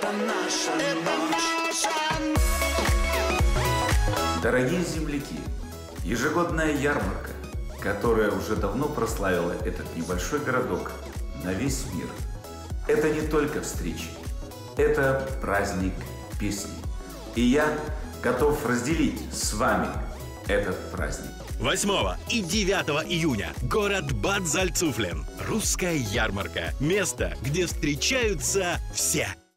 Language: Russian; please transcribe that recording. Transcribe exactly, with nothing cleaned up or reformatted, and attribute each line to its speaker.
Speaker 1: это наша ночь.
Speaker 2: Дорогие земляки, ежегодная ярмарка, которая уже давно прославила этот небольшой городок на весь мир, это не только встречи, это праздник песни. И я готов разделить с вами этот праздник.
Speaker 3: восьмого и девятого июня. Город Бад Зальцуфлен. Русская ярмарка. Место, где встречаются все.